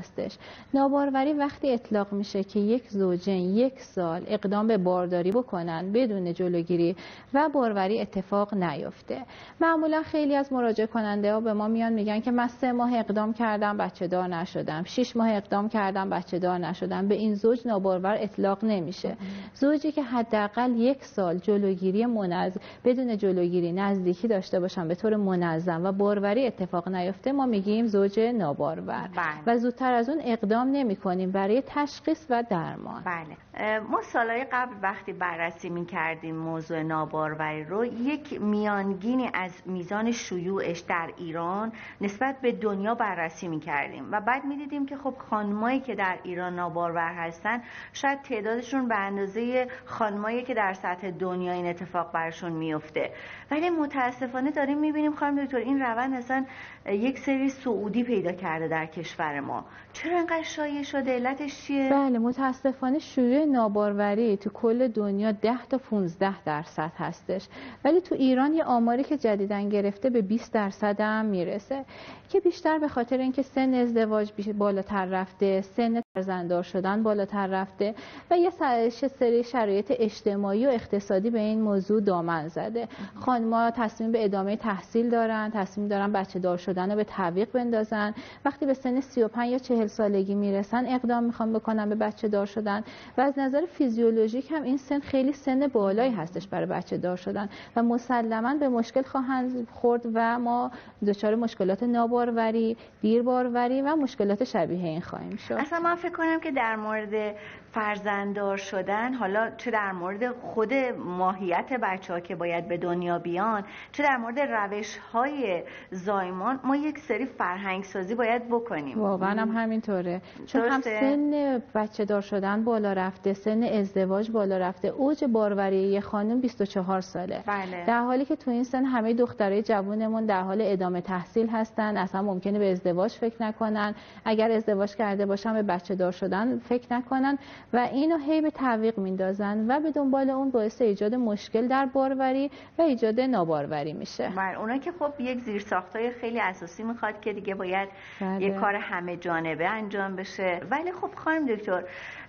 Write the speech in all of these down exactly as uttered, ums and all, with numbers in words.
هستش. ناباروری وقتی اطلاق میشه که یک زوجین یک سال اقدام به بارداری بکنن بدون جلوگیری و باروری اتفاق نیفته. معمولا خیلی از مراجعه کننده ها به ما میان میگن که من سه ماه اقدام کردم بچه دار نشدم، شش ماه اقدام کردم بچه دار نشدم. به این زوج نابارور اطلاق نمیشه. زوجی که حداقل یک سال جلوگیری منظم بدون جلوگیری نزدیکی داشته باشن به طور منظم و باروری اتفاق نیفته ما میگیم زوج نابارور. و زودتر از اون اقدام نمی کنیم برای تشخیص و درمان. بله. ما سالهای قبل وقتی بررسی می کردیم موضوع ناباروری رو یک میانگینی از میزان شیوعش در ایران نسبت به دنیا بررسی می کردیم و بعد می دیدیم که خب خانمایی که در ایران نابارور هستن شاید تعدادشون به اندازه خانمایی که در سطح دنیا این اتفاق برشون میفته. ولی متاسفانه داریم می بینیم خانم دکتر این روند اصلا یک سری صعودی پیدا کرده در کشور ما. چرا اینقدر شایع شده؟ علتش چیه؟ بله متاسفانه شیوع ناباروری تو کل دنیا ده تا پانزده درصد هستش، ولی تو ایران یه آماری که جدیداً گرفته به بیست درصد هم میرسه که بیشتر به خاطر اینکه سن ازدواج بالاتر رفته، سن فرزنددار شدن بالاتر رفته و یه سری شرایط اجتماعی و اقتصادی به این موضوع دامن زده. خانم‌ها تصمیم به ادامه تحصیل دارن، تصمیم دارن بچه دار شدن رو به تعویق بندازن. وقتی به سن سی و پنج یا چهل سالگی میرسن اقدام میخوان بکنن به بچه دار شدن و از نظر فیزیولوژیک هم این سن خیلی سن بالایی هستش برای بچه دار شدن و مسلماً به مشکل خواهند خورد و ما دچار مشکلات ناباروری، دیرباروری و مشکلات شبیه این خواهیم شد. اصلا من فکر کنم که در مورد فرزنددار شدن، حالا چه در مورد خود ماهیت بچه‌ها که باید به دنیا بیان، چه در مورد روش‌های زایمان، ما یک سری فرهنگ سازی باید بکنیم. واقعا هم همینطوره، چون هم سن بچه دار شدن بالا رفته، سن ازدواج بالا رفته. اوج باروری یه خانم بیست و چهار ساله. بله. در حالی که تو این سن همه دخترای جوونمون در حال ادامه تحصیل هستن، اصلا ممکنه به ازدواج فکر نکنن، اگر ازدواج کرده باشن به بچه دار شدن فکر نکنن و اینو هی به تعویق میندازن و به دنبال اون باعث ایجاد مشکل در باروری و ایجاد ناباروری میشه. بله، اونا که خب یک زیرساختای خیلی اساسی میخواد که دیگه باید بله. یک کار همه جانبه انجام بشه. ولی خب خانم دکتر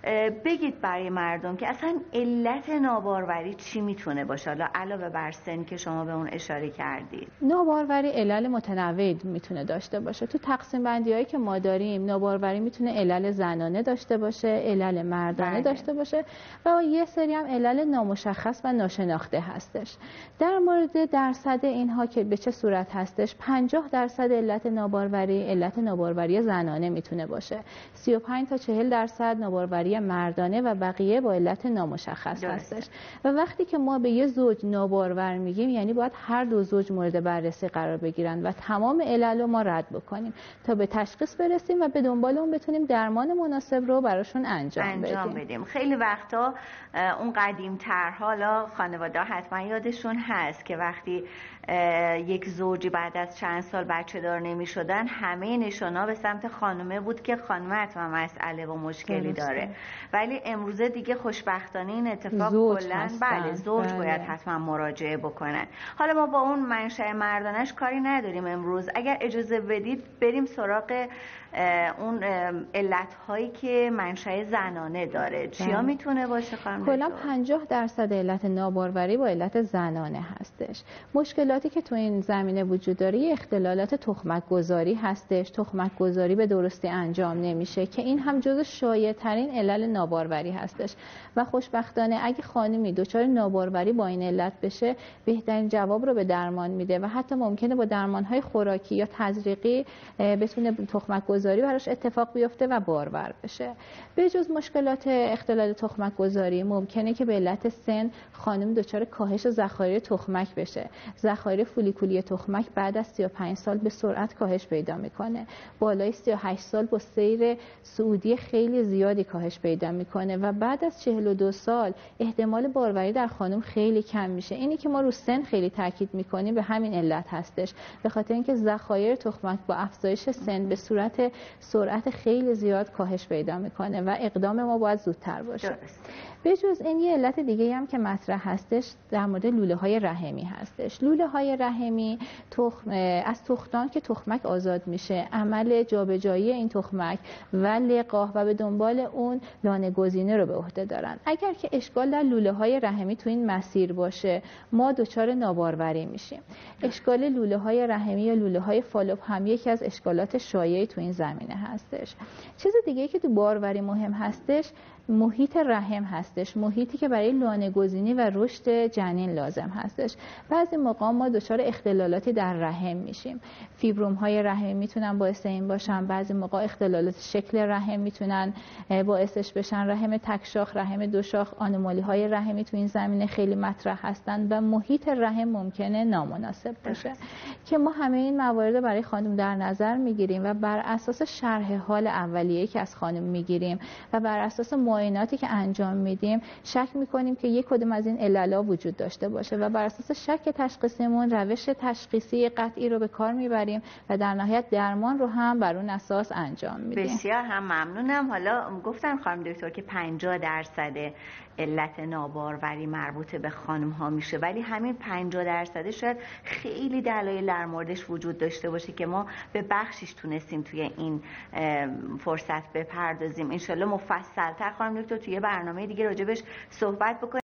بگید برای مردم که اصلا علت ناباروری چی میتونه باشه، حالا علاوه بر سن که شما به اون اشاره کردید؟ ناباروری علل متنوعی میتونه داشته باشه. تو تقسیم بندی هایی که ما داریم ناباروری میتونه علل زنانه داشته باشه، علل مردانه بله. داشته باشه و یه سری هم علل نامشخص و ناشناخته هستش. در مورد درصد اینها که به چه صورت هستش، پنجاه درصد علت ناباروری علت ناباروری زنانه میتونه باشه، سی و پنج تا چهل درصد ناباروری مردانه و بقیه با علت نامشخص درست. هستش. و وقتی که ما به یه زوج نابارور میگیم یعنی باید هر دو زوج مورد بررسی قرار بگیرن و تمام علل رو ما رد بکنیم تا به تشخیص برسیم و به دنبال اون بتونیم درمان مناسب رو براشون انجام, انجام بدیم. بدیم. خیلی وقتا اون قدیم تر حالا خانواده حتما یادشون هست که وقتی یک زوجی بعد از چند سال بچه دار نمی شدن همه نشانا به سمت خانومه بود که خانومه حتما مسئله و مشکلی درسته. داره. ولی امروزه دیگه خوشبختانه این اتفاق کلا بله زوج بله. باید حتما مراجعه بکنن. حالا ما با اون منشأ مردانش کاری نداریم امروز. اگر اجازه بدید بریم سراغ اون علت هایی که منشأ زنانه داره. چیا میتونه باشه خانم؟ کلا پنجاه درصد علت ناباروری با علت زنانه هستش. مشکلاتی که تو این زمینه وجود داره اختلالات تخمک گذاری هستش. تخمک گذاری به درستی انجام نمیشه که این هم جزو شایع ترین علل ناباروری هستش و خوشبختانه اگه خانمی دچار ناباروری با این علت بشه بهترین جواب رو به درمان میده و حتی ممکنه با درمانهای خوراکی یا تزریقی بتونه تخمک گذاری براش اتفاق بیفته و بارور بشه. به جز مشکلات اختلال تخمک گذاری ممکنه که به علت سن خانم دچار کاهش ذخایر تخمک بشه. ذخایر فولیکولی تخمک بعد از سی و پنج سال به سرعت کاهش پیدا میکنه. بالای سی و هشت سال با سیر صعودی خیلی زیادی کاهش پیدا میکنه و بعد از چهل و دو سال احتمال باروری در خانم خیلی کم میشه. اینی که ما رو سن خیلی تاکید میکنیم به همین علت هستش، به خاطر اینکه ذخایر تخمک با افزایش سن به صورت سرعت خیلی زیاد کاهش پیدا میکنه و اقدام ما باید زودتر باشه. درست. به جز این یه علت دیگه هم که مطرح هستش در مورد لوله های رحمی هستش. لوله های رحمی تخم از تختان که تخمک آزاد میشه، عمل جابجایی این تخمک و لقاح و به دنبال اون لانه گزینه رو به عهده دارن. اگر که اشکال در لوله های رحمی تو این مسیر باشه، ما دچار ناباروری میشیم. اشکال لوله های رحمی یا لوله های فالوپ هم یکی از اشکالات شایعی تو این زمینه هستش. چیز دیگه که تو باروری مهم هستش محیط رحم هستش، محیطی که برای لانه گزینی و رشد جنین لازم هستش. بعضی موقع ما دچار اختلالاتی در رحم میشیم. فیبروم های رحمی میتونن باعث این باشن، بعضی موقع اختلالات شکل رحم میتونن باعثش بشن. رحم تک شاخ، رحم دو شاخ، آنومالی های رحمی تو این زمینه خیلی مطرح هستن و محیط رحم ممکنه نامناسب باشه که ما همه این موارد برای خانم در نظر میگیریم و بر اساس شرح حال اولیه‌ای که از خانم میگیریم و بر اساس معایناتی که انجام میدیم شک میکنیم که یک کدوم از این عللا وجود داشته باشه و بر اساس شک تشخیصیمون روش تشخیصی قطعی رو به کار میبریم و در نهایت درمان رو هم بر اون اساس انجام میدیم. بسیار هم ممنونم. حالا گفتن خانم دکتر که پنجاه درصد علت ناباروری مربوط به خانم ها میشه، ولی همین پنجاه درصد شاید خیلی دلایل در موردش وجود داشته باشه که ما به بخشش تونستیم توی این فرصت بپردازیم. انشالله مفصل‌تر خانم دکتر توی برنامه دیگه راجبش صحبت بکنیم.